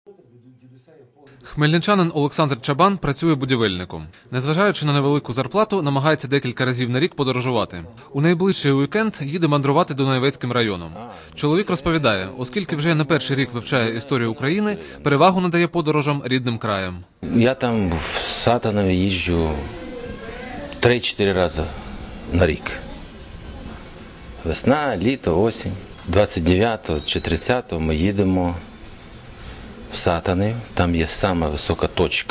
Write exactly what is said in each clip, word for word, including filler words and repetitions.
Хмельничанин Олександр Чабан працює будівельником. Незважаючи на невелику зарплату, намагається декілька разів на рік подорожувати. У найближчий уікенд їде мандрувати Дунаєвецьким районом. Чоловік розповідає, оскільки вже не перший рік вивчає історію України, перевагу надає подорожам рідним краям. Я там в Сатанові їжджу три-чотири рази на рік. Весна, літо, осінь. двадцять дев'ятого чи тридцятого ми їдемо в Сатанів. Там є сама висока точка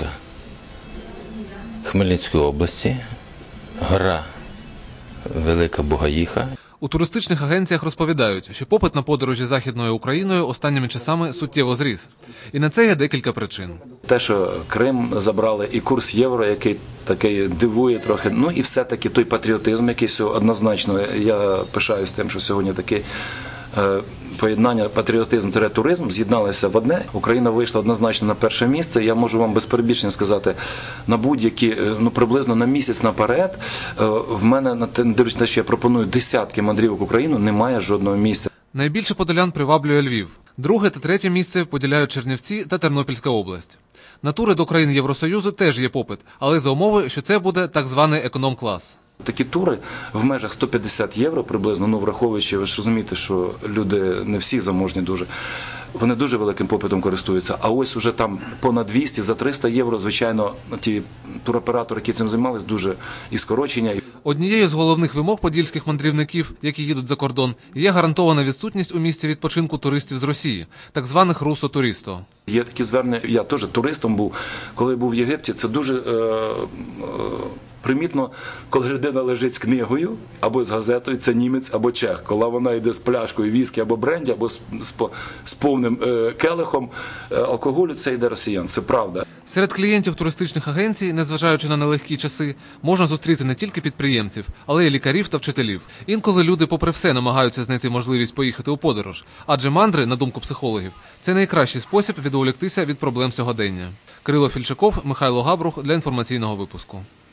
Хмельницької області, гора Велика Бугаїха. У туристичних агенціях розповідають, що попит на подорожі Західною Україною останніми часами суттєво зріс. І на це є декілька причин. Те, що Крим забрали, і курс євро, який такий дивує трохи, ну і все-таки той патріотизм, який однозначно, я пишаюсь тим, що сьогодні такий е, поєднання патріотизм-туризм з'єдналися в одне. Україна вийшла однозначно на перше місце. Я можу вам без перебільшення сказати, на будь-які, ну приблизно на місяць наперед, в мене, дивлячись на те, що я пропоную десятки мандрівок в Україну, немає жодного місця. Найбільше подолян приваблює Львів. Друге та третє місце поділяють Чернівці та Тернопільська область. На тури до країн Євросоюзу теж є попит, але за умови, що це буде так званий економ-клас. Такі тури в межах сто п'ятдесят євро приблизно, ну враховуючи, ви ж розумієте, що люди не всі заможні дуже, вони дуже великим попитом користуються. А ось уже там понад двісті, за триста євро, звичайно, ті туроператори, які цим займалися, дуже і скорочення. Однією з головних вимог подільських мандрівників, які їдуть за кордон, є гарантована відсутність у місці відпочинку туристів з Росії, так званих русо-туристо. Є такі звернення, я теж туристом був, коли був в Єгипті, це дуже е, е, примітно, коли людина лежить з книгою або з газетою, це німець або чех. Коли вона йде з пляшкою віскі або бренді, або з, з, з повним е, келихом е, алкоголю, це йде росіян, це правда. Серед клієнтів туристичних агенцій, незважаючи на нелегкі часи, можна зустріти не тільки підприємців, але й лікарів та вчителів. Інколи люди попри все намагаються знайти можливість поїхати у подорож, адже мандри, на думку психологів, це найкращий спосіб відволіктися від проблем сьогодення. Кирило Фільчаков, Михайло Габрух для інформаційного випуску.